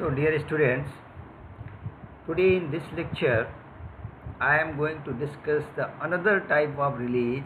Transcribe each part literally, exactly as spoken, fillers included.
So dear students, today in this lecture I am going to discuss the another type of relays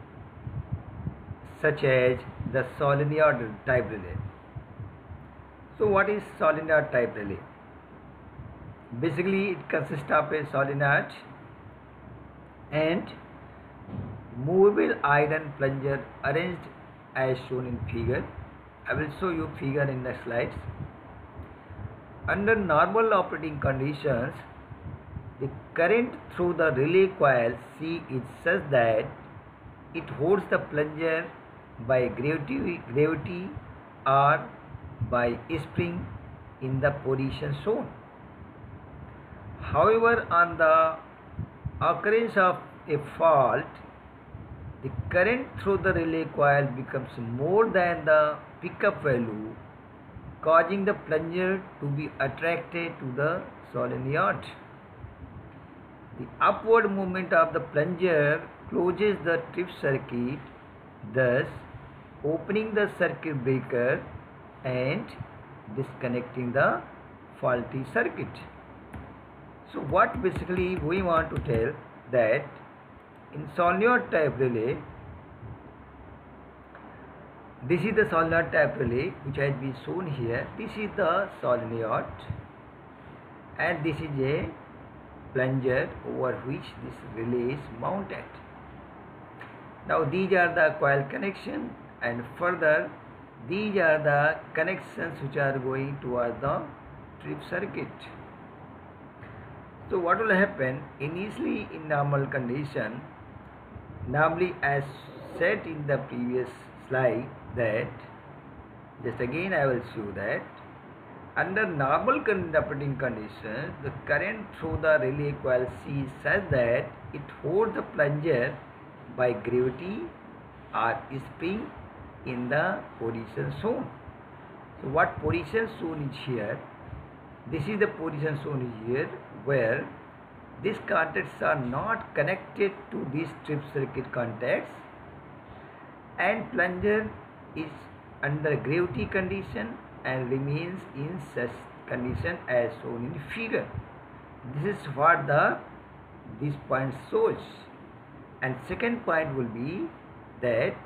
such as the solenoid type relay. So what is solenoid type relay? Basically it consists of a solenoid and movable iron plunger arranged as shown in figure. I will show you figure in the slides. Under normal operating conditions, the current through the relay coil C is such that it holds the plunger by gravity, gravity or by spring in the position shown. However, on the occurrence of a fault, the current through the relay coil becomes more than the pickup value, causing the plunger to be attracted to the solenoid. The upward movement of the plunger closes the trip circuit, thus opening the circuit breaker and disconnecting the faulty circuit. So what basically we want to tell that in solenoid type relay, this is the solenoid type relay which has been shown here. This is the solenoid and this is a plunger over which this relay is mounted. Now these are the coil connection, and further these are the connections which are going towards the trip circuit. So what will happen initially in normal condition, normally as said in the previous slide, that just again I will show that under normal operating conditions, the current through the relay coil C is such that it holds the plunger by gravity or spring in the position shown. So what position shown is here? This is the position shown is here, where these contacts are not connected to these trip circuit contacts, and plunger is under gravity condition and remains in such condition as shown in figure. This is what the this point shows. And second point will be that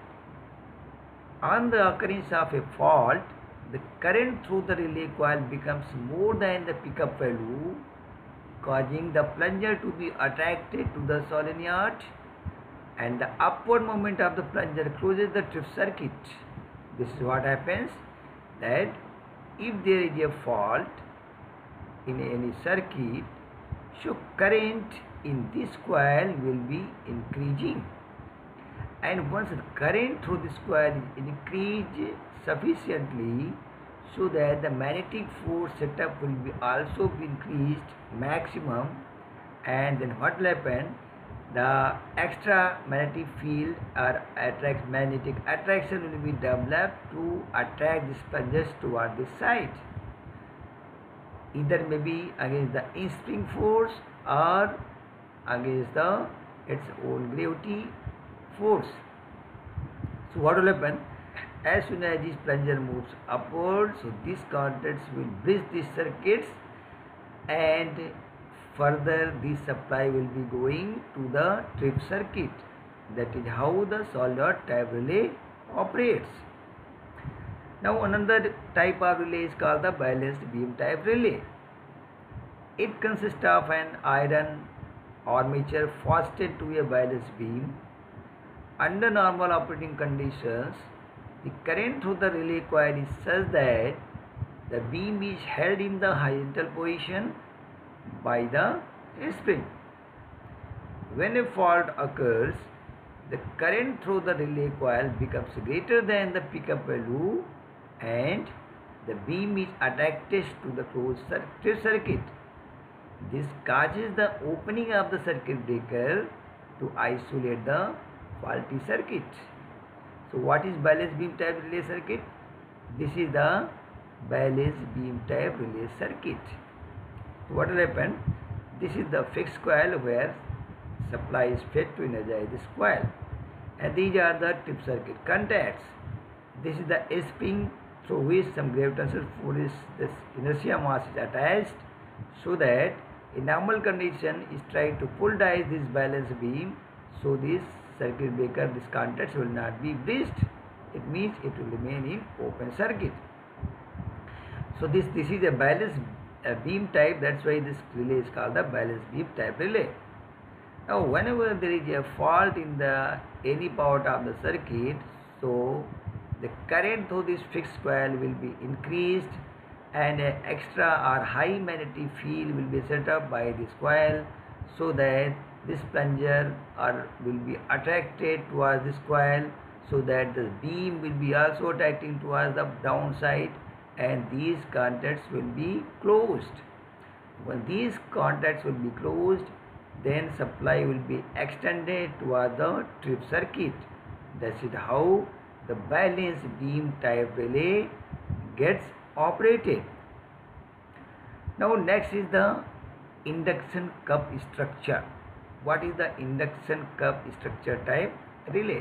on the occurrence of a fault, the current through the relay coil becomes more than the pickup value, causing the plunger to be attracted to the solenoid, and the upward movement of the plunger closes the trip circuit. This is what happens, that if there is a fault in any circuit, so current in this coil will be increasing, and once the current through this coil is increased sufficiently so that the magnetic force setup will be also be increased maximum, and then what will happen, the extra magnetic field or attract magnetic attraction will be developed to attract these plungers toward this side, either maybe against the in-spring force or against the its own gravity force. So what will happen, as soon as this plunger moves upward, so these contacts will bridge these circuits, and further this supply will be going to the trip circuit. That is how the solenoid type relay operates. Now another type of relay is called the balanced beam type relay. It consists of an iron armature fastened to a balanced beam. Under normal operating conditions, the current through the relay coil is such that the beam is held in the horizontal position by the spring. When a fault occurs, the current through the relay coil becomes greater than the pickup value, and the beam is attracted to the closed circuit. This causes the opening of the circuit breaker to isolate the faulty circuit. So what is balanced beam type relay circuit? This is the balanced beam type relay circuit. What will happen? This is the fixed coil where supply is fed to energize this coil, and these are the trip circuit contacts. This is the spring through which some gravitational force, this inertia mass is attached, so that in normal condition is trying to pull-dice this balance beam, so this circuit breaker, this contacts will not be breached. It means it will remain in open circuit. So this this is a balanced uh, beam type. That's why this relay is called the balanced beam type relay. Now, whenever there is a fault in the any part of the circuit, so the current through this fixed coil will be increased, and an extra or high magnetic field will be set up by this coil, so that this plunger or will be attracted towards this coil, so that the beam will be also attracting towards the downside, and these contacts will be closed. When these contacts will be closed, then supply will be extended toward the trip circuit. That is how the balanced beam type relay gets operated. Now next is the induction cup structure. What is the induction cup structure type relay?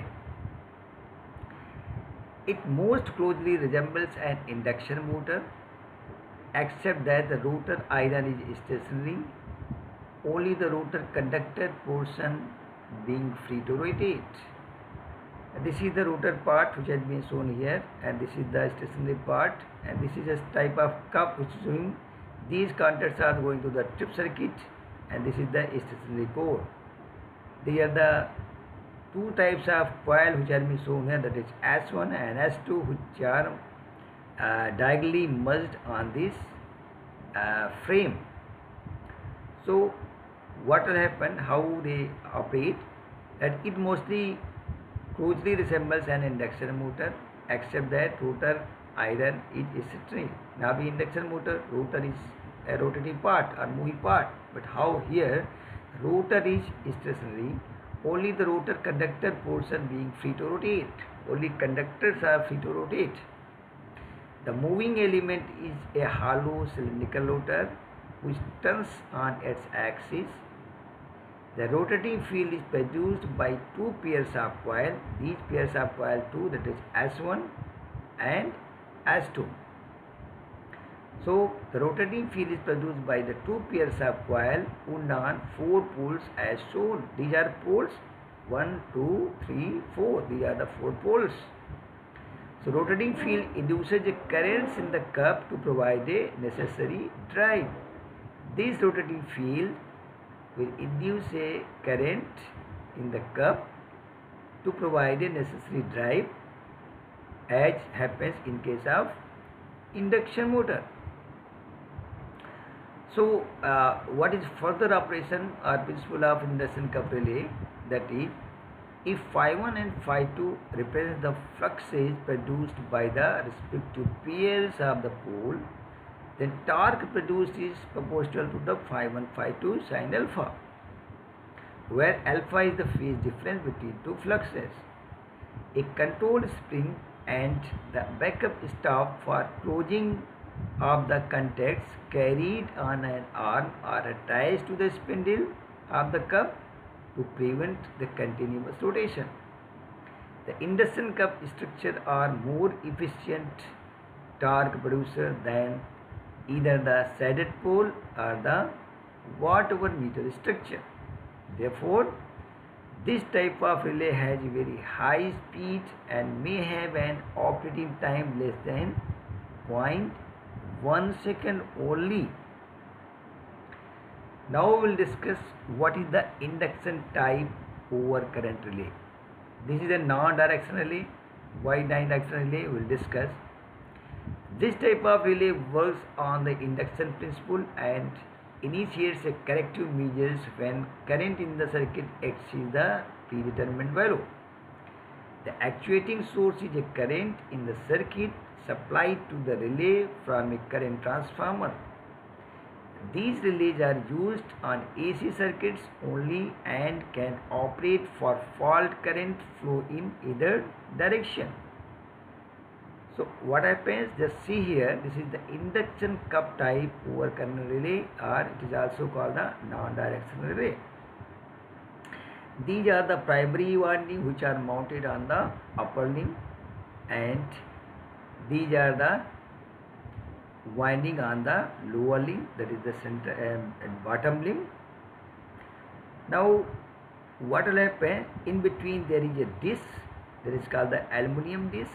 It most closely resembles an induction motor, except that the rotor iron is stationary, only the rotor conductor portion being free to rotate. This is the rotor part which has been shown here, and this is the stationary part, and this is a type of cup which is showing these contacts are going to the trip circuit, and this is the stationary core. These are the two types of coil which are being shown here, that is S one and S two, which are uh, diagonally merged on this uh, frame. So what will happen, how they operate, that it mostly closely resembles an induction motor, except that rotor iron is stationary. Now the induction motor, rotor is a rotating part or moving part, but how here rotor is stationary, only the rotor conductor portion being free to rotate. Only conductors are free to rotate. The moving element is a hollow cylindrical rotor which turns on its axis. The rotating field is produced by two pairs of coil. These pairs of coil two, that is S one and S two. So the rotating field is produced by the two pairs of coil wound on four poles as shown. These are poles one, two, three, four. These are the four poles. So rotating field induces a currents in the cup to provide a necessary drive. This rotating field will induce a current in the cup to provide a necessary drive, as happens in case of induction motor. So uh, what is further operation or principle of induction cup relay? That is, if phi one and phi two represent the fluxes produced by the respective pairs of the pole, then torque produced is proportional to the phi one phi two sin alpha, where alpha is the phase difference between two fluxes. A control spring and the backup stop for closing of the contacts carried on an arm are attached to the spindle of the cup to prevent the continuous rotation. The induction cup structure are more efficient torque producer than either the saddle pole or the watt-over meter structure. Therefore, this type of relay has very high speed and may have an operating time less than zero point one second only. Now we will discuss what is the induction type over current relay. This is a non-directional relay. Why non-directional relay? We will discuss. This type of relay works on the induction principle and initiates a corrective measures when current in the circuit exceeds the predetermined value. The actuating source is a current in the circuit supplied to the relay from a current transformer. These relays are used on A C circuits only and can operate for fault current flow in either direction. So what happens, just see here, this is the induction cup type over current relay, or it is also called the non-directional relay. These are the primary windings which are mounted on the upper limb, and These are the winding on the lower limb, that is the center um, and bottom limb. Now what will happen, in between there is a disc that is called the aluminum disc.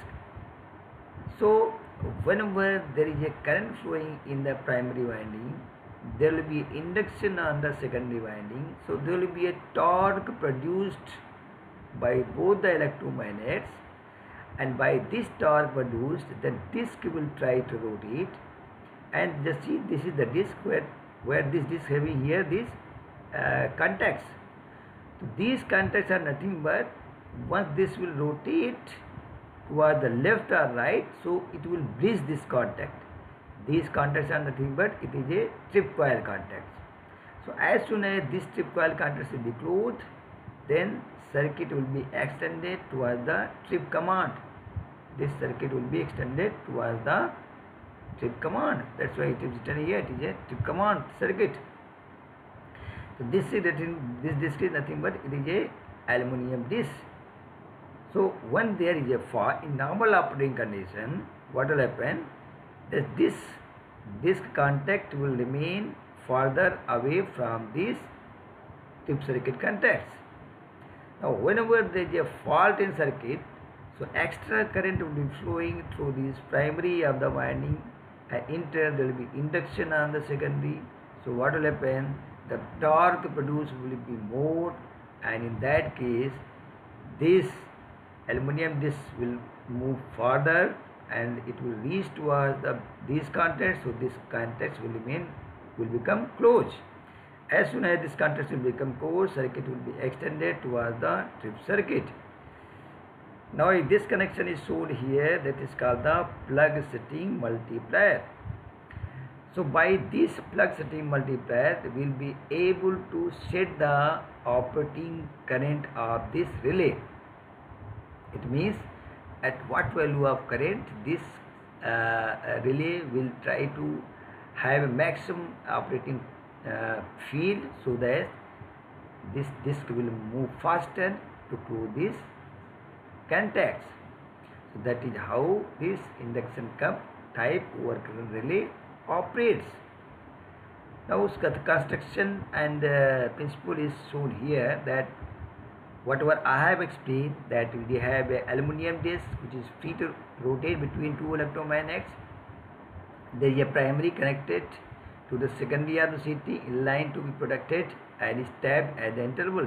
So whenever there is a current flowing in the primary winding, there will be induction on the secondary winding. So there will be a torque produced by both the electromagnets, and by this torque produced, the disc will try to rotate. And just see, this is the disc where where this disc having here these uh, contacts. So these contacts are nothing but, once this will rotate toward the left or right, so it will bridge this contact. These contacts are nothing but, it is a trip coil contacts. So as soon as this trip coil contacts will be closed, then circuit will be extended towards the trip command. This circuit will be extended towards the trip command. That's why it is written here, it is a trip command circuit. So this is written, this disc is nothing but, it is a aluminum disc. So when there is a fault in normal operating condition, what will happen? That this disc contact will remain further away from these trip circuit contacts. Now whenever there is a fault in circuit, so extra current will be flowing through this primary of the winding, and in turn there will be induction on the secondary. So what will happen? The torque produced will be more, and in that case this aluminum disc will move further and it will reach towards the these contacts. So these contacts will remain, will become closed. As soon as this contacts will become closed, circuit will be extended towards the trip circuit. Now if this connection is shown here, that is called the plug setting multiplier. So by this plug setting multiplier, we will be able to set the operating current of this relay. It means at what value of current this uh, relay will try to have a maximum operating uh, field, so that this disc will move faster to close these contacts. So that is how this induction cup type overcurrent relay operates. Now construction and uh, principle is shown here, that whatever I have explained, that we have a aluminum disc which is free to rotate between two electromagnets. There is a primary connected to the secondary of the C T in line to be protected and is tapped at the intervals.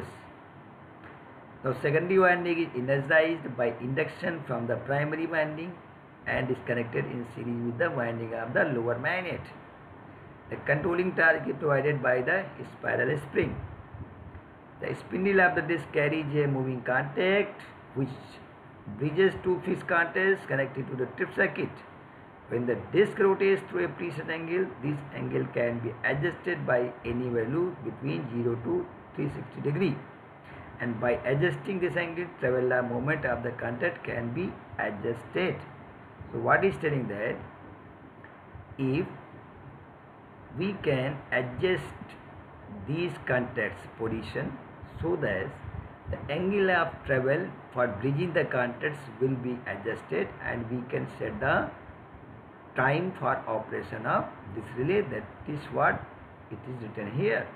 Now secondary winding is energized by induction from the primary winding and is connected in series with the winding of the lower magnet. The controlling torque is provided by the spiral spring. The spindle of the disc carries a moving contact which bridges two fixed contacts connected to the trip circuit. When the disc rotates through a preset angle, this angle can be adjusted by any value between zero to three hundred sixty degree. And by adjusting this angle, traveler moment of the contact can be adjusted. So what is telling that if we can adjust these contacts position so that the angle of travel for bridging the contacts will be adjusted, and we can set the time for operation of this relay. That is what it is written here.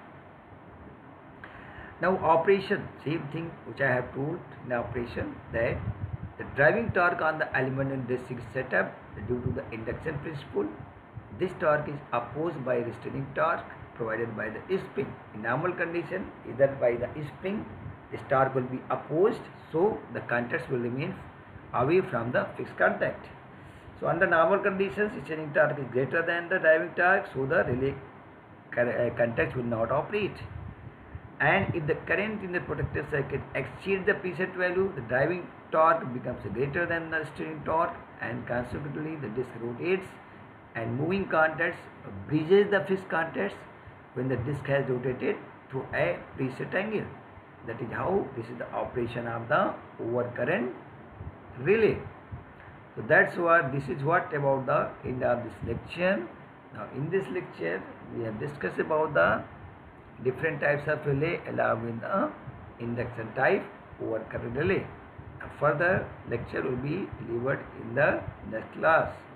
Now operation, same thing which I have told in operation, that the driving torque on the aluminum disc is set up due to the induction principle. This torque is opposed by restraining torque provided by the spring. In normal condition, either by the spring, this torque will be opposed, so the contacts will remain away from the fixed contact. So under normal conditions, restraining torque is greater than the driving torque, so the relay contacts will not operate. And if the current in the protected circuit exceeds the preset value, the driving torque becomes greater than the restraining torque, and consequently the disc rotates and moving contacts bridges the fixed contacts when the disc has rotated to a preset angle. That is how this is the operation of the overcurrent relay. So that's what, this is what about the end of this lecture. Now in this lecture we have discussed about the different types of relay along with the induction type overcurrent relay. Now further lecture will be delivered in the next class.